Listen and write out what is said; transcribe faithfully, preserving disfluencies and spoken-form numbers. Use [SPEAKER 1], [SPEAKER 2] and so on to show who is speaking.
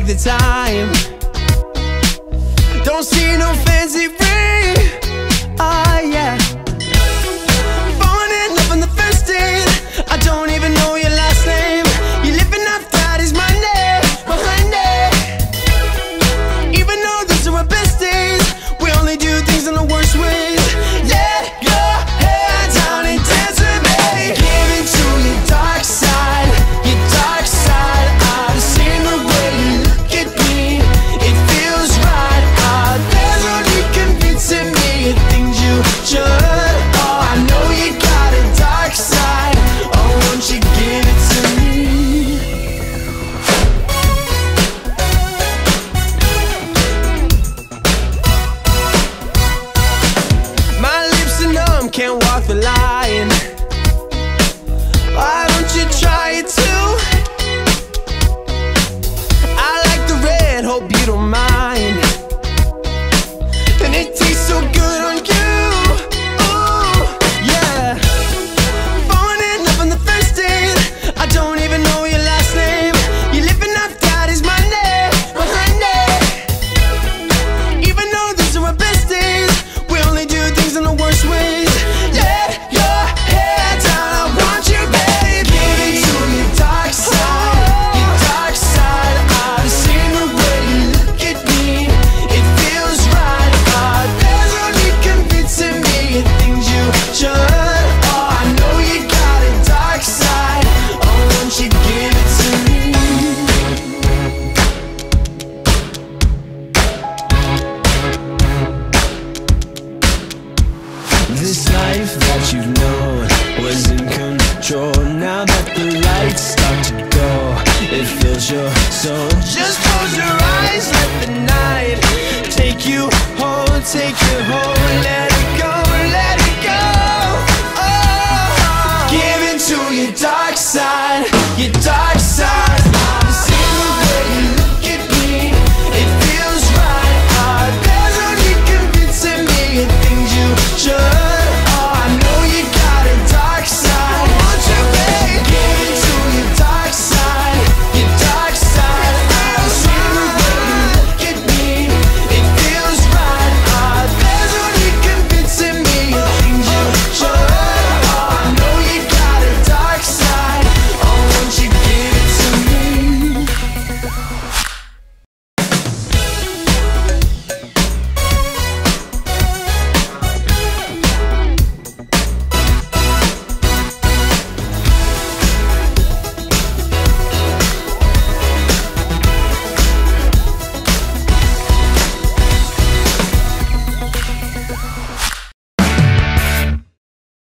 [SPEAKER 1] the time. Don't see no fancy ring. Ah, yeah. Falling in love on the first date. I don't even know your last name. You're living off that is my name, behind it. Even though those are our best days, we only do things in the worst ways. Let your hair down and dance with me. Give it to your dark side, your dark side. I've seen the way you look at me. It feels right. Ah, there's no need convincing me of things you should. Oh, I know you got a dark side. Oh, won't you give it to me? My lips are numb, can't walk the line. Why don't you try it too? I like the red, hope you don't mind. And it tastes so good on you. Ooh, yeah. Falling in love on the first date. I don't even know your last name. You're living off that is my name, behind it. Even though these are our best days, we only do things in the worst ways. Let your hair down, I want you, baby. Give it to your dark side, your dark side. I've seen the way you look at me. It feels right. Ah, there's no need convincing me of things you should. Oh, I know you got a dark side. Oh, won't you give it to me? This life that you've